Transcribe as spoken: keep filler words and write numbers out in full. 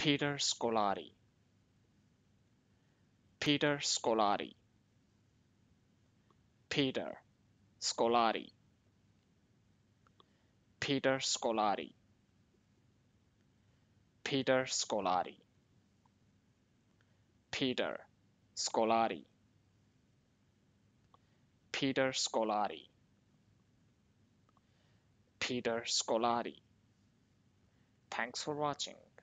Peter Scolari, Peter Scolari, Peter Scolari, Peter Scolari, Peter Scolari, Peter Scolari, Peter Scolari, Peter Scolari. Thanks for watching.